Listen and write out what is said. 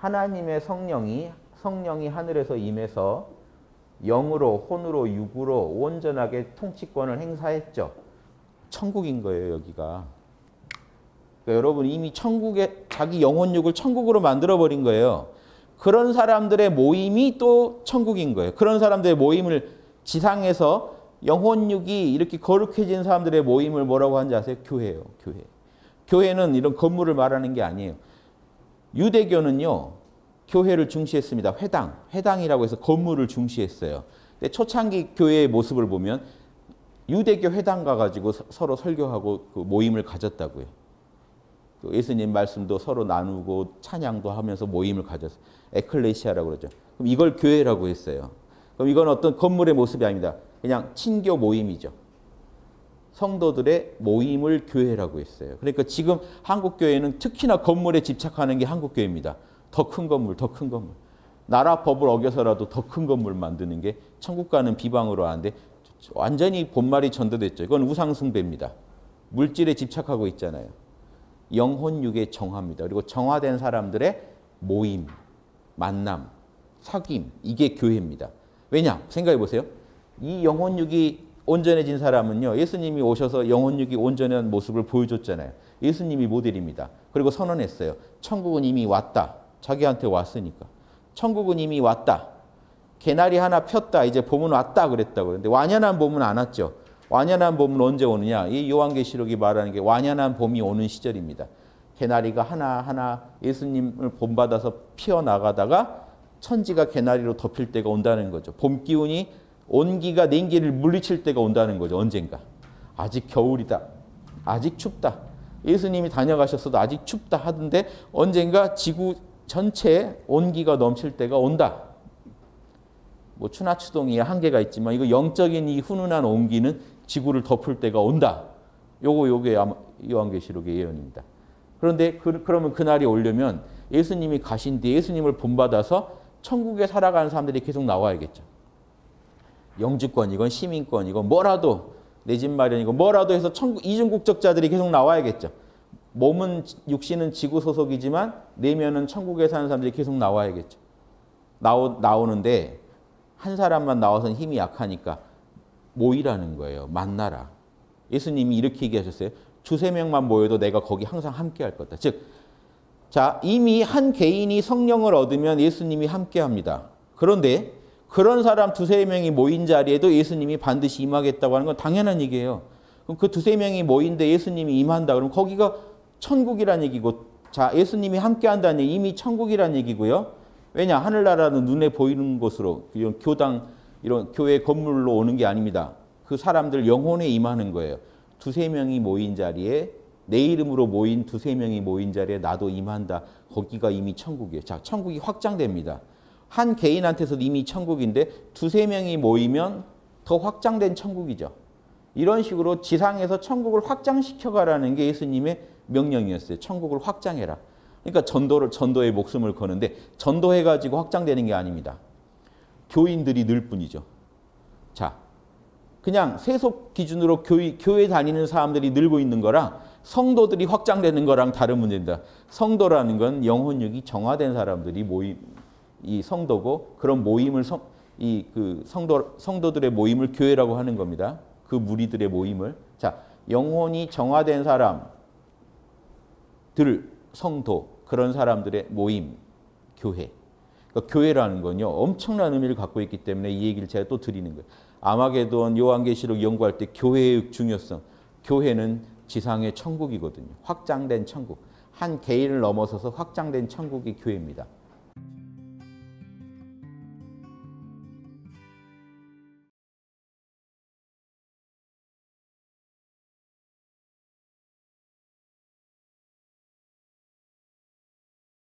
하나님의 성령이 하늘에서 임해서 영으로, 혼으로, 육으로 온전하게 통치권을 행사했죠. 천국인 거예요, 여기가. 그러니까 여러분 이미 천국에 자기 영혼육을 천국으로 만들어버린 거예요. 그런 사람들의 모임이 또 천국인 거예요. 그런 사람들의 모임을 지상에서 영혼육이 이렇게 거룩해진 사람들의 모임을 뭐라고 하는지 아세요? 교회예요. 교회. 교회는 이런 건물을 말하는 게 아니에요. 유대교는요. 교회를 중시했습니다. 회당이라고 해서 건물을 중시했어요. 근데 초창기 교회의 모습을 보면 유대교 회당 가가지고 서로 설교하고 그 모임을 가졌다고요. 그 예수님 말씀도 서로 나누고 찬양도 하면서 모임을 가졌어요. 에클레시아라고 그러죠. 그럼 이걸 교회라고 했어요. 그럼 이건 어떤 건물의 모습이 아닙니다. 그냥 친교 모임이죠. 성도들의 모임을 교회라고 했어요. 그러니까 지금 한국교회는 특히나 건물에 집착하는 게 한국교회입니다. 더 큰 건물, 더 큰 건물. 나라 법을 어겨서라도 더 큰 건물 만드는 게 천국과는 비방으로 하는데 완전히 본말이 전도됐죠. 이건 우상숭배입니다. 물질에 집착하고 있잖아요. 영혼육의 정화입니다. 그리고 정화된 사람들의 모임, 만남, 사귐, 이게 교회입니다. 왜냐? 생각해 보세요. 이 영혼육이 온전해진 사람은요. 예수님이 오셔서 영혼육이 온전한 모습을 보여줬잖아요. 예수님이 모델입니다. 그리고 선언했어요. 천국은 이미 왔다. 자기한테 왔으니까. 천국은 이미 왔다. 개나리 하나 폈다. 이제 봄은 왔다 그랬다고. 그런데 완연한 봄은 안 왔죠. 완연한 봄은 언제 오느냐? 이 요한계시록이 말하는 게 완연한 봄이 오는 시절입니다. 개나리가 하나하나 예수님을 본받아서 피어나가다가 천지가 개나리로 덮일 때가 온다는 거죠. 봄 기운이 온기가 냉기를 물리칠 때가 온다는 거죠. 언젠가. 아직 겨울이다. 아직 춥다. 예수님이 다녀가셨어도 아직 춥다 하던데 언젠가 지구 전체에 온기가 넘칠 때가 온다. 뭐 추나추동이 한계가 있지만 이거 영적인 이 훈훈한 온기는 지구를 덮을 때가 온다. 요게 아마 요한계시록의 예언입니다. 그런데 그러면 그날이 오려면 예수님이 가신 뒤에 예수님을 본받아서 천국에 살아가는 사람들이 계속 나와야겠죠. 영주권이건 시민권이건 뭐라도 내 집 마련이고 뭐라도 해서 천국 이중국적자들이 계속 나와야겠죠. 몸은 육신은 지구 소속이지만 내면은 천국에 사는 사람들이 계속 나와야겠죠. 나오는데 한 사람만 나와서는 힘이 약하니까 모이라는 거예요. 만나라. 예수님이 이렇게 얘기하셨어요. 두세 명만 모여도 내가 거기 항상 함께 할 거다. 즉, 자, 이미 한 개인이 성령을 얻으면 예수님이 함께 합니다. 그런데 그런 사람 두세 명이 모인 자리에도 예수님이 반드시 임하겠다고 하는 건 당연한 얘기예요. 그럼 그 두세 명이 모인데 예수님이 임한다. 그러면 거기가 천국이란 얘기고, 자, 예수님이 함께 한다는 얘기, 이미 천국이란 얘기고요. 왜냐? 하늘나라는 눈에 보이는 곳으로, 이런 교당, 이런 교회 건물로 오는 게 아닙니다. 그 사람들 영혼에 임하는 거예요. 두세 명이 모인 자리에, 내 이름으로 모인 두세 명이 모인 자리에 나도 임한다. 거기가 이미 천국이에요. 자, 천국이 확장됩니다. 한 개인한테서도 이미 천국인데 두세 명이 모이면 더 확장된 천국이죠. 이런 식으로 지상에서 천국을 확장시켜가라는 게 예수님의 명령이었어요. 천국을 확장해라. 그러니까 전도에 목숨을 거는데 전도해가지고 확장되는 게 아닙니다. 교인들이 늘 뿐이죠. 자, 그냥 세속 기준으로 교회 다니는 사람들이 늘고 있는 거랑 성도들이 확장되는 거랑 다른 문제입니다. 성도라는 건 영혼육이 정화된 사람들이 이 성도고 그런 모임을 성도들의 모임을 교회라고 하는 겁니다. 그 무리들의 모임을. 자, 영혼이 정화된 사람들, 성도, 그런 사람들의 모임, 교회. 그러니까 교회라는 건요, 엄청난 의미를 갖고 있기 때문에 이 얘기를 제가 또 드리는 거예요. 아마게돈, 요한계시록 연구할 때 교회의 중요성. 교회는 지상의 천국이거든요. 확장된 천국. 한 개인을 넘어서서 확장된 천국이 교회입니다.